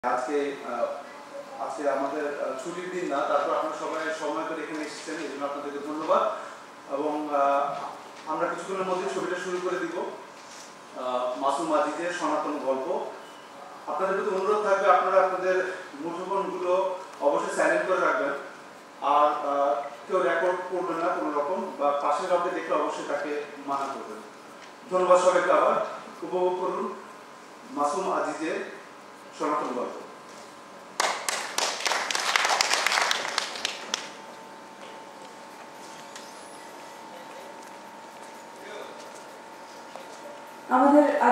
আজকে আজকে আমাদের ছুটির দিন না, তারপর আপনারা সবাই সময় করে এখানে এসেছেন, এই জন্য আপনাদেরকে ধন্যবাদ। এবং আমরা কিছুক্ষণের মধ্যে ছবিটা শুরু করে দিব। মাসুম আজিজের সনাতন গল্প। আপনাদের প্রতি অনুরোধ থাকবে আপনারা আপনাদের মুঠোফোনগুলো অবশ্যই সাইলেন্ট করে রাখবেন, আর কেউ রেকর্ড করবেন না কোনো রকম, বা পাশের কাউকে দেখলে অবশ্যই তাকে মানা করবেন। ধন্যবাদ সবাইকে। আবার উপভোগ করুন মাসুম আজিজের সনাতন গল্প।